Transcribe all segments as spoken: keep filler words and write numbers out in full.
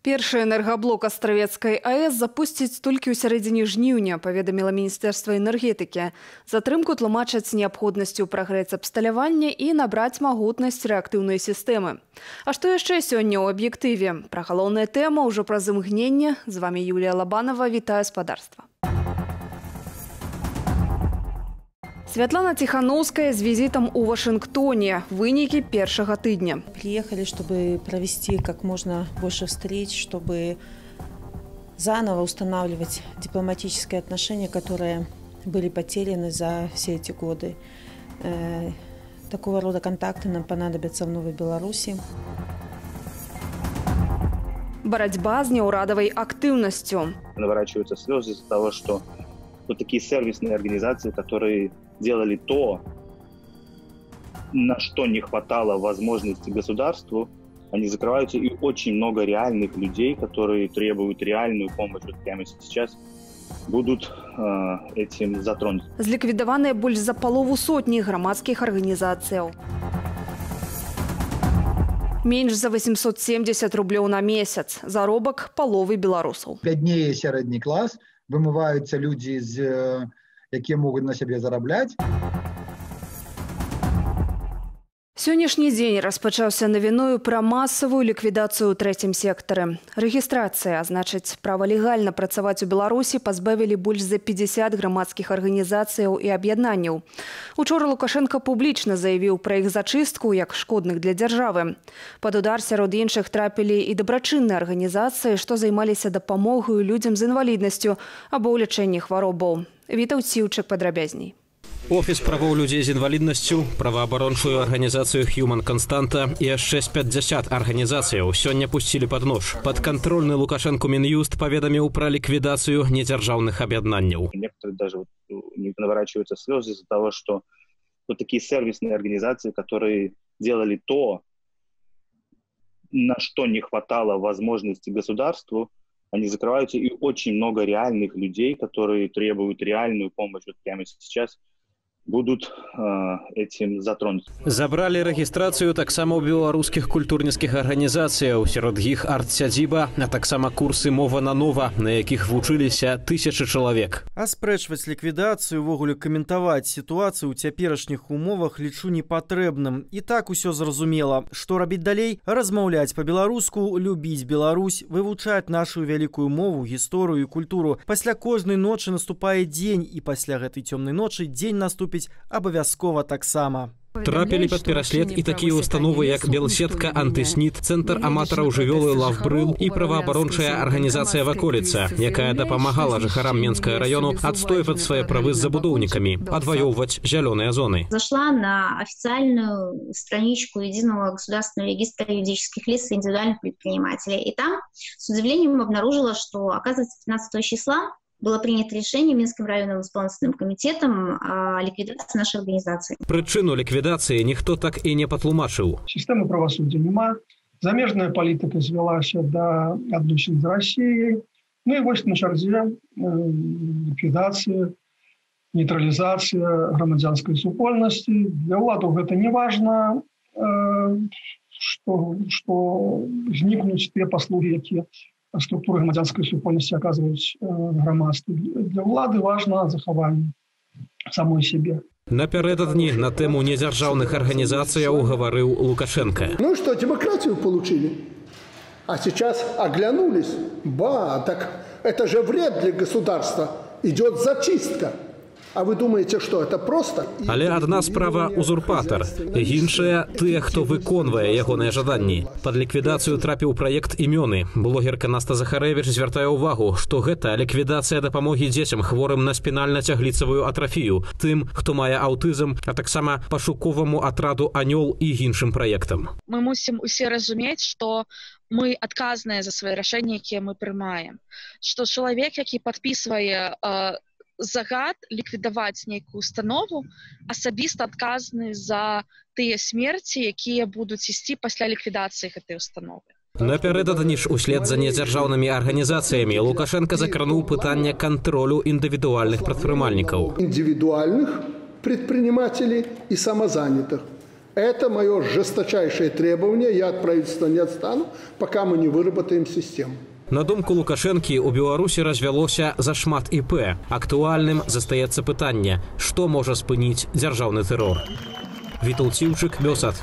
Першы энергаблок Астравецкай АЭС запусціць толькі ў сярэдзіне жніўня, паведаміла Міністэрства энергетыкі. Затрымку тлумачаць неабходнасцю прагрэць абсталявання і набраць магутнасць рэактыўнай сістэмы. А што яшчэ сёння ў аб'ектыве? Пра галоўная тэма ўжо праз імгненне. З вамі Юлія Лабанова, вітаю спадарства. Святлана Тихановская с визитом у Вашингтоне. Выники першего тыдня. Приехали, чтобы провести как можно больше встреч, чтобы заново устанавливать дипломатические отношения, которые были потеряны за все эти годы. Э, такого рода контакты нам понадобятся в Новой Беларуси. Борьба с неурадовой активностью. Наворачиваются слезы из-за того, что вот такие сервисные организации, которые делали то, на что не хватало возможности государству, они закрываются, и очень много реальных людей, которые требуют реальную помощь вот прямо сейчас, будут э, этим затронуты. Зліквідаваныя больш за палову сотні грамадскіх арганізацыяў. Менш за восемьсот семьдесят рублёў на месяц. Заробак паловы беларусаў. Бяднее сярэдні клас, вымываюцца людзі, з, якія могуць на сябе зарабляць. Сённяшні дзень распачаўся навіною пра масавую ліквідацыю ў трэцім сектары. Рэгістрацыя, а значыць, права легальна працаваць у Беларусі пазбавілі больш за пятьдесят грамадскіх арганізацыяў і аб'яднанняў. Учора Лукашенко публічна заявіў пра іх зачыстку як шкодных для дзяржавы. Пад удар сярод іншых трапілі і дабрачынныя арганізацыі, што займаліся дапамогаю людзям з інваліднасцю або ў лячэнні хваробаў. Вітаў Ціўчык падрабязней. Офіс правоў людзей з інваліднасцю, праваабарончую арганізацыю Human Константа і яшчэ з пятьдесят арганізацыяў сёння пусцілі пад нож. Падкантрольны Лукашенку Мін'юст паведаміў пра ліквідацыю недзяржаўных аб'яднанняў. Некоторые даже вот, наворачиваются слезы из-за того, что вот такие сервисные организации, которые делали то, на что не хватало возможности государству, они закрываются, и очень много реальных людей, которые требуют реальную помощь вот прямо сейчас, будут э, этим затронуты. Забрали рэгістрацыю таксама ў беларускіх культурніцкіх арганізацыяў, сярод іх арт-сядзіба, а таксама курсы мова на нова, на якіх вучыліся тысячы чалавек. Аспрэчваць ліквідацыю, увогуле каментаваць сітуацыю ў цяперашніх умовах лічу непатрэбным. І так усё зразумела. Што рабіць далей? Размаўляць па-беларуску, любіць Беларусь, вывучаць нашу вялікую мову, гісторыю і культуру. Пасля кожнай ночы наступае дзень, і пасля гэтай цёмнай ночы дзень наступіць абавязкова таксама. Трапілі пад пераслед і такія установы, як Белсетка, Антыснід, Цэнтр аматараў жывёлы Лавбрыл і праваабарончая арганізацыя «Ваколіца», якая дапамагала жыхарам Менскага раёну адстойваць свае правы з забудоўнікамі, адваёўваць зялёныя зоны. Зашла на официальную страничку Единого государственного регистра юридических лиц и индивидуальных предпринимателей. И там с удивлением обнаружила, что, оказывается, пятнадцатого числа было принято решение Минским районным исполнительным комитетом о ликвидации нашей организации. Причину ликвидации никто так и не патлумачыў. Системы правосудия нема, замежная политика звялася до адносін з Россией. Ну и вот на чарзе э, ликвидация, нейтрализация громадянской супольности. Для ўладаў гэта не важно, э, что, что зникнуть те послуги, якія структуры громадянской супольности оказываюць э, громадству. Для ўлады важно захаванне самой себе. Напярэдадні на тему недзяржаўных арганізацыяў гаварыў Лукашенко. Ну что, демократию получили? А сейчас оглянулись. Ба, так это же вред для государства. Идет зачистка. А вы думаете, что это просто? Але адна справа узурпатор, іншая тыя, хто выконвае ягоныя жаданні. Пад ліквідацыю трапіў праект імёны. Блогерка Наста Захарэвіч звяртае ўвагу, што гэта ліквідацыя дапамогі дзецям хворым на спінальна-цягліцавую атрафію, тым, хто мае аўтызм, а таксама пашуковаму атраду «Анёл» і іншым праектам. Мы мусім усе разумець, што мы адказныя за свае рашэнні, якія мы прымаем. Што чалавек, які падпісвае э, загад ліквідаваць нейкую установу, асабіста адказны за тыя смерці, якія будуць ісці пасля ліквідацыі гэтай установы. Напярэдадні ж услед за недзяржаўнымі арганізацыямі Лукашенко закрануў пытанне кантролю індывідуальных прадпрымальнікаў. Індывідуальных предпринимателей и самозанятых. Это мое жесточайшее требование. Я от правительства не отстану, пока мы не выработаем систему. На думку Лукашэнкі, у Беларусі развялося зашмат ІП. Актуальным застаецца пытанне, што можа спыніць дзяржаўны тэрор. Вітал Ціўчык, Белсат.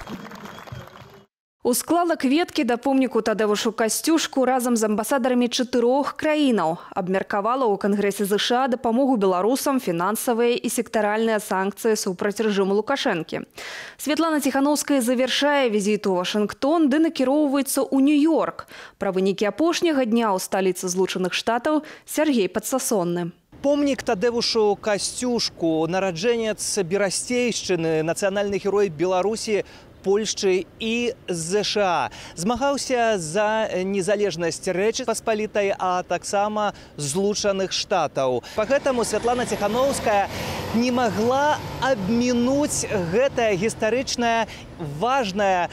Усклала кветкі да помніку Тадеушу Касцюшку разам з амбасадарамі чатырох краінаў. Абмеркавала ў Кангрэсе ЗША дапамогу беларусам фінансавыя і сектаральныя санкцыі супраць рэжыму Лукашэнкі. Светлана Ціхановская завяршае візіт у Вашынгтон ды накіроўваецца ў Нью-Йорк. Пра вынікі апошняга дня ў сталіцы Злучаных Штатаў Сергей Падсасонны. Помнік Тадеушу Касцюшку, нараджэнец Берасцейшчыны, нацыянальны герой Беларусі, Польшчы і ЗША. Змагаўся за незалежнасць Рэчы Паспалітай, а таксама Злучаных Штатаў. Па гэтаму Светлана Ціхановская не магла абмінуць гэтае гістарычнае, важнае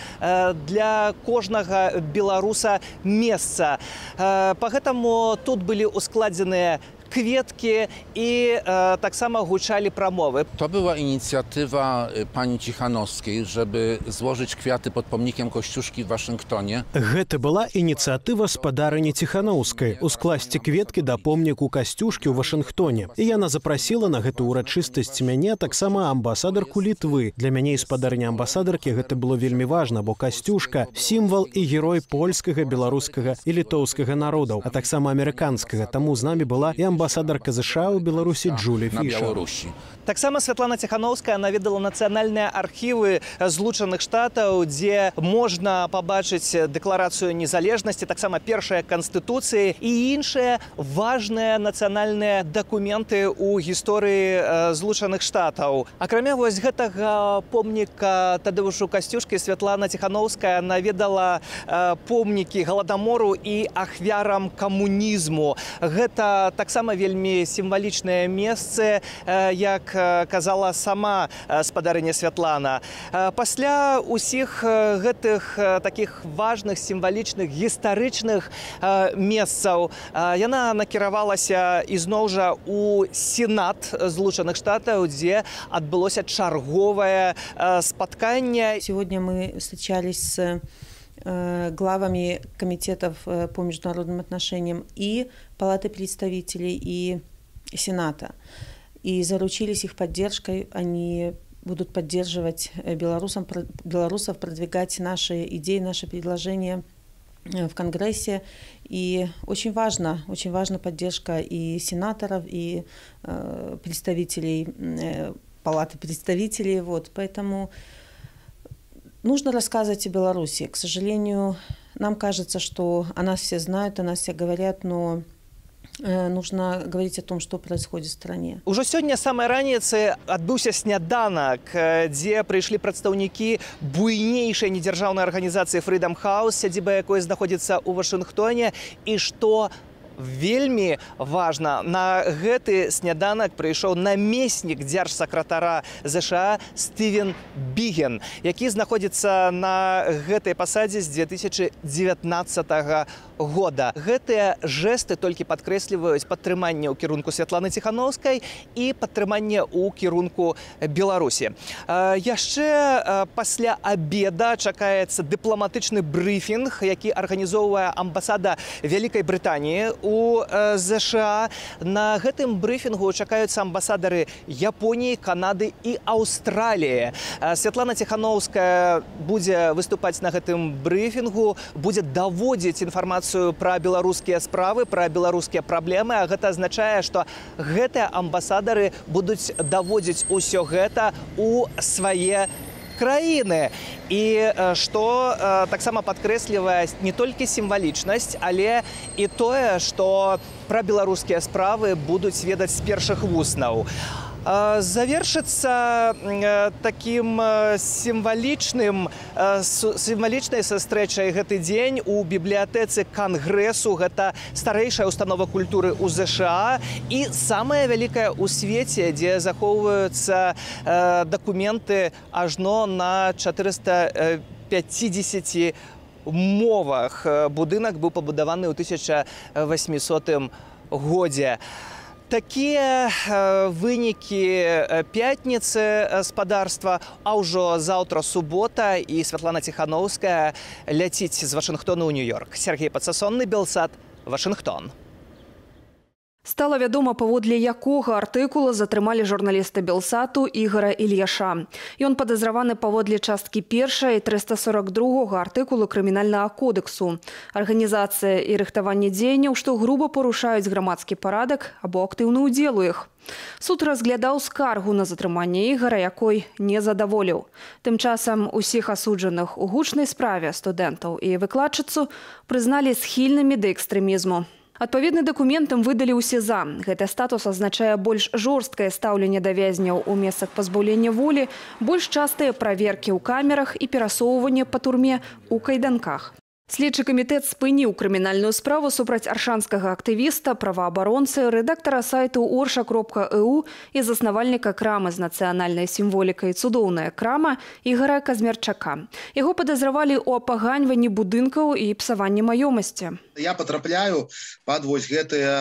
для кожнага беларуса месца. Па гэтаму тут былі ускладзеныя kwietki i e, tak samo huczali promowy. To była inicjatywa pani Cichanowskiej, żeby złożyć kwiaty pod pomnikiem Kościuszki w Waszyngtonie. Гэта была ініцыятыва спадарыні Ціханаўскай ускласці кветкі да помніку Касцюшкі ў Вашынгтоне. І яна запрасіла на гэту ўрачыстасць мяне таксама амбасадарку Літвы. Для мяне і спадарня амбасадаркі гэта было вельмі важна, бо Касцюшка – сімвал і герой польскага, беларускага і літоўскага народаў, а таксама амерыканскага. Таму з намі была і амбасадарка ЗША ў Беларусі Джулі Фішер. Таксама Светлана Ціхановская наведала нацыянальныя архівы Злучаных Штатаў, дзе можна пабачыць дэкларацыю незалежнасці, таксама першая канстытуцыі і іншыя важныя нацыянальныя дакументы ў гісторыі Злучаных Штатаў. Акрамя вось гэтага помніка Тадеушу Касцюшкі, Светлана Ціхановская наведала помнікі Галадамору і ахвярам камунізму. Гэта таксама вельмі сімвалічнае месцы, як казала сама спадарыня Святлана. Пасля усіх гэтых таких важных, сімвалічных, гістарычных месцаў яна накіравалася ізноў жа ў Сенат Злучаных Штатаў, дзе адбылося чарговае спатканне. Сегодня мы встречались с главами комитетов по международным отношениям и Палаты представителей, и Сената. И заручились их поддержкой. Они будут поддерживать белорусам, белорусов, продвигать наши идеи, наши предложения в Конгрессе. И очень важно, очень важна поддержка и сенаторов, и э, представителей э, Палаты представителей. Вот. Поэтому нужно рассказывать о Беларуси. К сожалению, нам кажется, что о нас все знают, о нас все говорят, но нужно говорить о том, что происходит в стране. Ужо сёння самай раніцы адбыўся сняданак, дзе прыйшлі прадстаўнікі буйнейшай недзяржаўнай арганізацыі Freedom House, сядзіба якой знаходзіцца ў Вашынгтоне, і што вельмі важна, на гэты сняданак прыйшоў намеснік дзяржсакратара ЗША Стывен Біген, які знаходзіцца на гэтай пасадзе з две тысячы дзевятнаццатага года. Гэтыя жэсты толькі падкрэсліваюць падтрыманне ў кірунку Светланы Ціхановскай і падтрыманне ў кірунку Беларусі. Яшчэ пасля абеда чакаецца дыпламатычны брыфінг, які арганізоўвае амбасада Вялікай Брытаніі у ЗША. На гэтым брыфінгу чакаюцца амбасадары Японіі, Канады і Аўстраліі. Светлана Ціхановская будзе выступаць на гэтым брыфінгу, будзе даводзіць інфармацыю пра беларускія справы, пра беларускія праблемы, а гэта азначае, што гэтыя амбасадары будуць даводзіць усё гэта ў свае краіны. І што таксама падкрэслівае не толькі сімвалічнасць, але і тое, што пра беларускія справы будуць ведаць з першых вуснаў. Завершыцца таким сімвалічным, сімвалічнай сустрэчай гэты дзень у бібліятэцы Кангрэсу. Гэта старэйшая установа культуры ў ЗША і самая вялікая ў свеце, дзе захоўваюцца дакументы ажно на чатырыста пяцідзесяці мовах. Будынак быў пабудаваны ў тысяча васьмісотым годзе. Такія вынікі пятніцы спадарства, а ўжо заўтра субота і Святлана Ціхановская ляціць з Вашынгтона ў Нью-Йорк. Сергей Падсасонны, Белсат, Вашынгтон. Стала вядома, паводле якога артыкула затрымалі журналіста Белсату Ігора Ільяша. Ён падазраваны паводле часткі першай трыста сорок другога артыкулу крымінальнага кодексу. Арганізацыя і рыхтаванне дзеянняў, што груба парушаюць грамадскі парадак або актыўны ўдзел у іх. Суд разглядаў скаргу на затрыманне Ігара, якой не задаволіў. Тым часам усіх асуджаных у гучнай справе студэнтаў і выкладчыцу прызналі схільнымі да экстрэмізму. Адпаведны дакумент ім выдалі ў СІЗА. Гэты статус азначае больш жорсткае стаўленне да вязняў у месцах пазбаўлення волі, больш частыя праверкі ў камерах і перасоўванне па турме ў кайданках. Следчы камітэт спыніў крымінальную справу супраць аршанскага актывіста, праваабаронцы, рэдактара сайту орша кропка э у і заснавальніка крамы з нацыянальнай сімволікай «Цудоўная крама» Ігара Казмярчака. Яго падазравалі ў апаганьванні будынкаў і псаванні маёмасці. Я потрапляю пад вось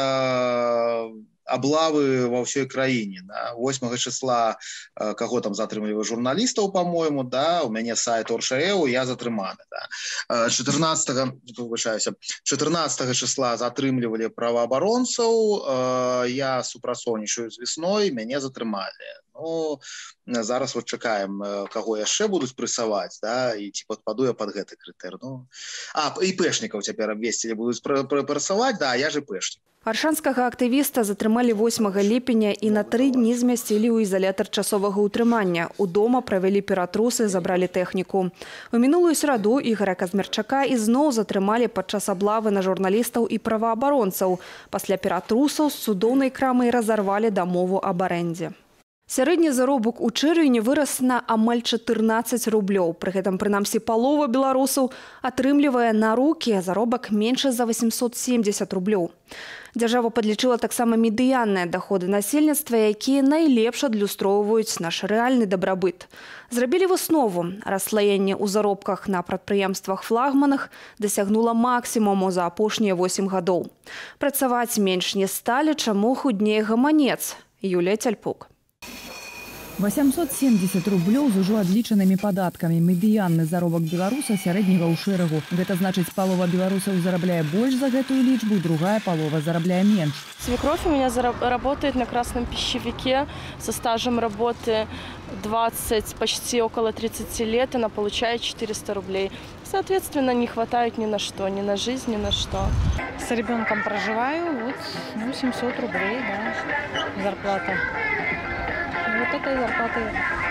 гэтыя облавы во всей краіне. Да. восьмага числа, кого там затрымліваюць журналістаў, по-моему, да, у мяне сайт Орша.эу, я затрыманы. Да. чатырнаццатага, выбачаюся, чатырнаццатага числа затрымлівалі праваабаронцаў, я супрацоўнічаю з весной, мяне затрымалі. Ну, зараз вот чакаем, каго яшчэ будуць прэсаваць, да, і ці падпаду я пад гэты крытэр. Ну, а, ІПшнікаў цяпер абвесцілі будуць прэсаваць, да, я ж ІПшнік. Аршанскага актывіста затрымалі восьмага ліпеня і на тры дні змясцілі ў ізалятар часовага ўтрымання. У дома правялі ператрусы, забралі тэхніку. У мінулую сераду Ігара Казмярчака ізноў затрымалі падчас аблавы на журналістаў і праваабаронцаў. Пасля ператрусаў з цудоўнай крамай разарвалі дамову аб арэндзе. Сярэдні заробак у чэрвені вырас на амаль чатырнаццаць рублёў. Пры гэтым, прынамсі, палова беларусаў атрымлівае на рукі заробак менш за восемьсот семьдесят рублёў. Дзяржава падлічыла таксама медыянныя даходы насельніцтва, якія найлепш адлюстроўваюць наш рэальны дабрабыт. Зрабілі выснову. Расслаенне ў заробках на прадпрыемствах-флагманах дасягнула максімуму за апошнія восем гадоў. Працаваць менш не сталі, чаму худнее гаманец. Юлія Цяльпук. восемьсот семьдесят рублёў з ужо адлічанымі падаткамі. Медыянны заробак беларуса сярэдняга ў шэрагу. Гэта значыць, палова беларусаў зарабляе больш за гэтую лічбу, другая палова зарабляе менш. Свекровь у меня работает на красном пищевике со стажем работы двадцать, почти около тридцати лет. Она получает четыреста рублей. Соответственно, не хватает ни на что, ни на жизнь, ни на что. С ребенком проживаю, вот, ну, семьсот рублей, да, зарплата. Вот этой зарплаты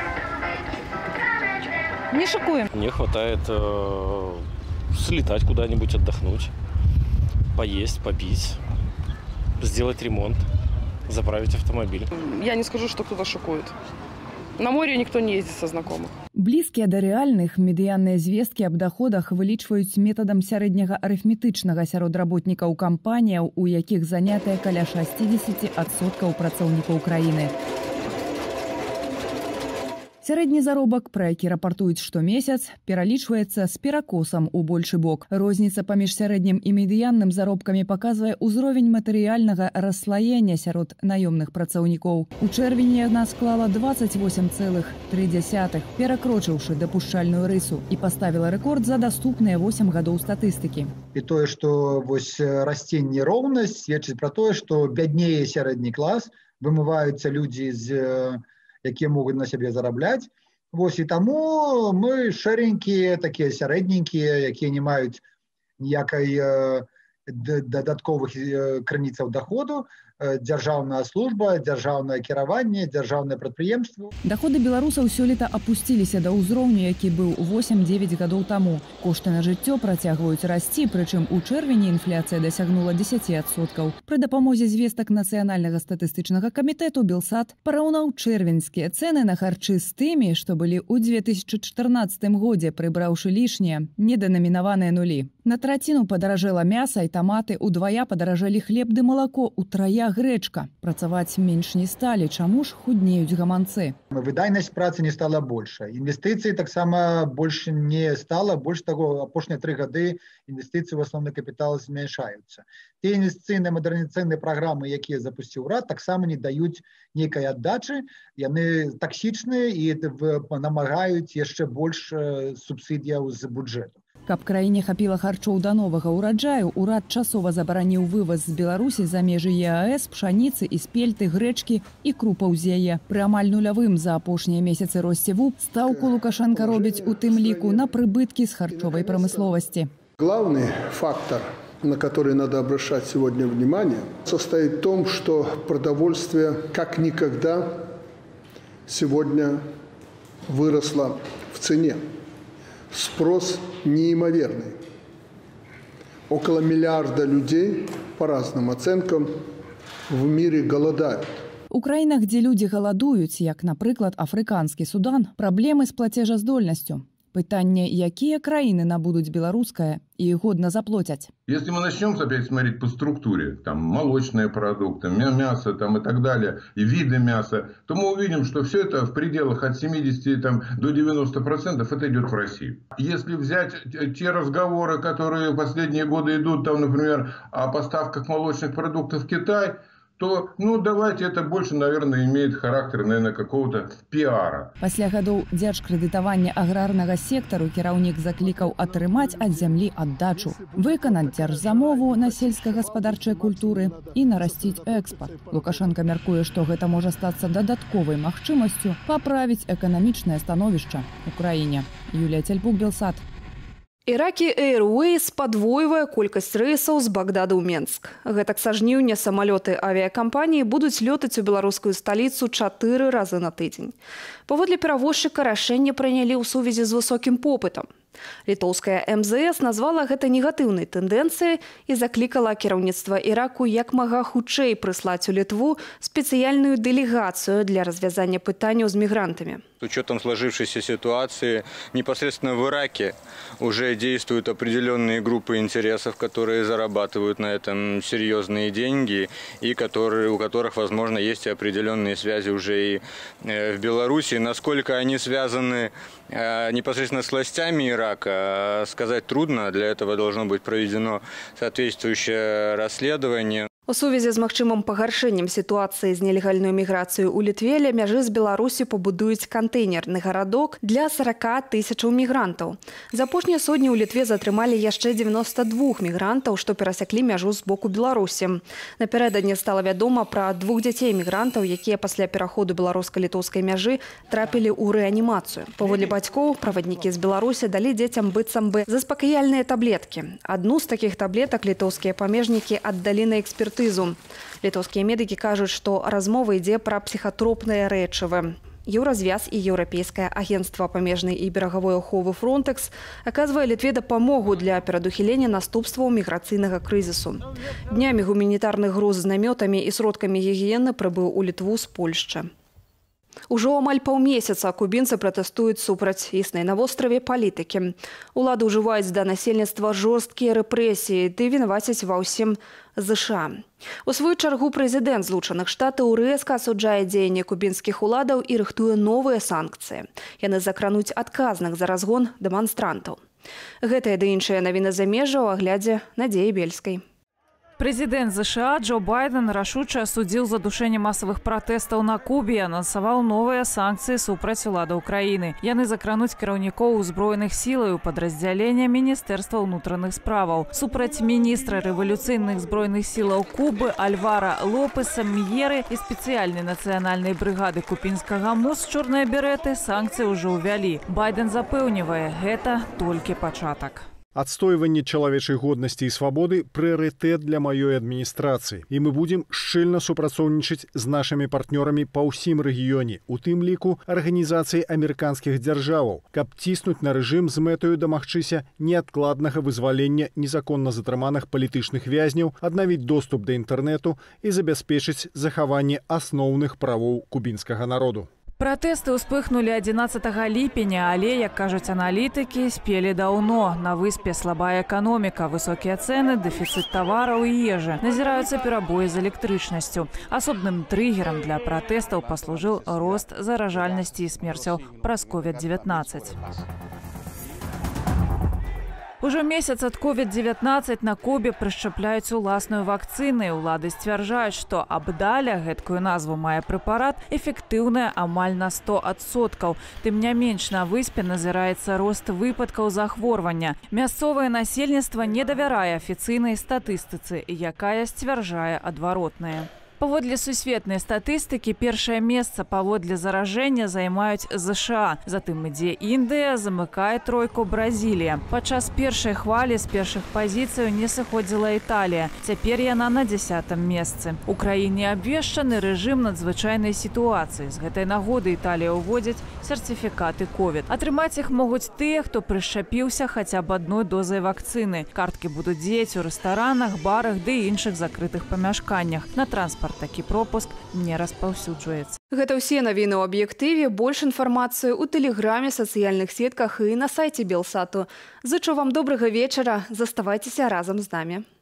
не шокуем. Мне хватает э, слетать куда-нибудь, отдохнуть, поесть, попить, сделать ремонт, заправить автомобиль. Я не скажу, что кто-то шокует. На море никто не ездит со знакомых. Блізкія да рэальных медыянныя звесткі аб даходах вылічваюць метадам сярэдняга арыфметычнага сярод работнікаў кампаніяў, у якіх занятыя каля шэсцідзесят адсоткаў працоўнікаў краіны. Сярэдні заробак, пра які рапартуюць штомесяц, пералічваецца з перакосам у большы бок. Розніца паміж сярэднім і медыянным заробкамі паказвае ўзровень матэрыяльнага расслаення сярод наёмных працаўнікоў. У чэрвені яна склала двадцать восемь целых три десятых, перакрочыўшы дапушчальную рысу, і паставіла рэкорд за даступныя восемь гадоў статыстыкі. І тое, што вось расце нероўнасць, сведчыць пра тое, што бяднее сярэдні клас, вымываюцца людзі з якія могуць на сябе зарабляць. Вось і таму мы шэренькія, такія сярэдненькія, якія не маюць ніякай дадатковых крыніцаў даходу, дзяржаўная служба, дзяржаўнае кіраванне, дзяржаўнае прадпрыемства. Даходы беларусаў сёлета апусціліся да ўзроўню, які быў восемь-дзевяць гадоў таму. Кошты на жыццё працягваюць расці, прычым у чэрвені інфляцыя дасягнула дзесяць адсоткаў. Пры дапамозе звестак Нацыянальнага статыстычнага камітэту Белсат параўнаў чэрвеньскія цэны на харчы з тымі, што былі ў две тысячы чатырнаццатым годзе, прыбраўшы лішнія, неданамінаваныя нулі. На траціну падаражэла мяса і таматы, удвая падаражэлі хлеб ды малако, утрая як грэчка. Працаваць менш не сталі, чаму ж худнеюць гаманцы. Выдайнасць працы не стала больше. Інвестыцый таксама больше не стала. Больш таго, апошнія тры гады інвестыцыі ў асноўны капітал змяншаюцца. Те інвестыцыйныя мадэрнізацыйныя праграмы, якія запусціў урад, таксама не даюць нейкай аддачы. Яны таксічныя і намагаюць яшчэ больш субсідыяў з бюджэту. Каб краіне хапіла харчоў да новага ўраджаю, урад часова забараніў вываз з Беларусі за межы е а эс пшаніцы і спельты, грэчкі і крупаў з яе. Пры амаль нулявым за апошнія месяцы росце вуп стаўку Лукашенко робіць у тым ліку на прыбыткі з харчовай прамысловасці. Главный фактор, на который надо обращать сегодня внимание, состоит в том, что продовольствие как никогда сегодня выросло в цене. Спрос неимоверный. Около миллиарда людей, по разным оценкам, в мире голодают. У краінах, дзе людзі галадуюць, як, напрыклад, афрыканскі Судан, праблемы з плацежаздольнасцю. Пытанне, якія краіны набудуць беларускае и годно заплатят. Если мы начнем опять смотреть по структуре, там молочные продукты, мясо там, и так далее, и виды мяса, то мы увидим, что все это в пределах от семидесяти там, до девяноста процентов это идет в Россию. Если взять те разговоры, которые в последние годы идут, там, например, о поставках молочных продуктов в Китай, то, ну, давайте, это больше, наверное, имеет характер, наверное, какого-то пиара. Пасля гадоў дзяржкрэдытавання аграрнага сектару кіраўнік заклікаў атрымаць ад зямлі аддачу, выканаць дзяржзамову на сельскагаспадарчай культуры і нарасціць экспарт. Лукашенко мяркуе, што гэта можа стацца дадатковай магчымасцю паправіць эканамічнае становішча ў краіне. Юлія Цельпук, Белсат. Ираки Airways падвойвае колькасць рэйсаў з Багдада ў Менск. Гэтак са жніўня самалёты авіякампаніі будуць лётаць у беларускую сталіцу чатыры разы на тыдзень. Паводле перавозчыка рашэнне прынялі ў сувязі з высокім попытам. Літоўская эм зэ эс назвала гэта негатыўнай тэндэнцыяй і заклікала кіраўніцтва Іраку як мага хутчэй прыслаць у Літву спецыяльную дэлегацыю для развязання пытанняў з мігрантамі. С учетом сложившейся ситуации, непосредственно в Ираке уже действуют определенные группы интересов, которые зарабатывают на этом серьезные деньги и которые, у которых, возможно, есть определенные связи уже и в Беларуси. Насколько они связаны непосредственно с властями Ирака, сказать трудно. Для этого должно быть проведено соответствующее расследование. У сувязі з магчымым пагаршэннем сітуацыі з нелегальнай міграцыяй у Літве ля мяжы з Беларусі пабудуюць кантэйнерны гарадок для сорока тысячаў мігрантаў. За апошнія сотні ў Літве затрымалі яшчэ дзевяноста двух мігрантаў, што перасяклі мяжу з боку Беларусі. Напярэдадні стала вядома пра двух дзяцей мігрантаў, якія пасля пераходу беларуска-літоўскай мяжы трапілі ў рэанімацыю. Паводле бацькоў, праваднікі з Беларусі далі дзецям быццам бы заспакаяльныя таблеткі. Адну з такіх таблетак літоўскія памежнікі аддалі на экспертызу. Літоўскія медыкі кажуць, што размова ідзе пра псіхатропныя рэчывы. Еўразвяз і Еўрапейскае агенцтва памежнай і берагавой аховы Фронтэкс аказвае Літве дапамогу для перадухілення наступстваў міграцыйнага крызісу. Днямі гуманітарны груз з намётамі і сродкамі гігіены прыбыў у Літву з Польшчы. Ужо амаль паўмесяца кубінцы пратэстуюць супраць існай на востраве палітыкі. Улады ўжываюць да насельніцтва жорсткія рэпрэсіі, ды вінавацяць ва ўсім ЗША. У сваю чаргу прэзідэнт Злучаных Штатаў рэзка асуджае дзеянні кубінскіх уладаў і рыхтуе новыя санкцыі. Яны закрануць адказных за разгон дэманстрантаў. Гэтыя ды іншыя навіны замежжа ў аглядзе Надзеі Бельскай. Прэзідэнт ЗША Джо Байден рашуча асудзіў задушэнне масавых пратэстаў на Кубе і анансаваў новыя санкцыі супраць уладаў краіны. Яны закрануць кіраўнікоў узброеных сілаў падраздзялення Міністэрства ўнутраных справаў. Супраць міністра рэвалюцыйных збройных сілаў Кубы Альвара Лопеса Мьеры і спецыяльнай нацыянальнай брыгады купінскага МУС «Чорныя береты» санкцыі ўжо ўвялі. Байден запэўнівае, гэта толькі пачатак. Адстойванне чалавечай годнасці і свабоды – прыярытэт для маёй адміністрацыі. І мы будзем шчыльна супрацоўнічаць з нашымі партнёрамі па ўсім рэгіёне, у тым ліку арганізацыі амерыканскіх дзяржаваў, каб ціснуць на рэжым з мэтаю дамагчыся неадкладнага вызвалення незаконна затрыманых палітычных вязняў, аднавіць доступ да інтэрнэту і забяспечыць захаванне асноўных правоў кубінскага народу. Пратэсты ўспыхнулі адзінаццатага ліпеня, але, як кажуць аналітыкі, спелі даўно. На выспе слабая эканоміка, высокія цэны, дэфіцыт тавараў і ежы. Назіраюцца перабоі з электрычнасцю. Асобным трыгерам для пратэстаў паслужыў рост заражальнасці і смерцяў праз ковід дзевятнаццаць. Ужо месяц ад ковід дзевятнаццаць на Кубе прышчапляюць уласную вакцыны. Улады сцвярджаюць, што Абдаля, гэткую назву мае прэпарат, эфектыўная амаль на сто адсоткаў. Тым не менш, на выспе назіраецца рост выпадкаў захворвання. Мясцовае насельніцтва не давярае афіцыйнай статыстыцы, якая сцвярджае адваротнае. Паводле сусветнай статыстыкі, першае месца паводле заражэння займаюць ЗША. Затым ідзе Індыя, замыкае тройку Бразілія. Падчас першай хвалі з першых пазіцыяў не сыходзіла Італія. Цяпер яна на дзясятым месцы. У краіне абвешчаны рэжым надзвычайнай сітуацыі. З гэтай нагоды Італія ўводзіць сертыфікаты ковід. Атрымаць іх могуць тыя, хто прышчапіўся хаця б адной дозай вакцыны. Карткі будуць дзеяць у рэстаранах, барах ды іншых закрытых памяшканнях. На транспарт такі пропуск не распаўсюджваецца. Гэта ўсе навіны ў аб'ектыве. Больш інфармацыі ў тэлеграме, сацыяльных сетках і на сайце Белсату. Зычу вам добрага вечара. Заставайцеся разам з намі.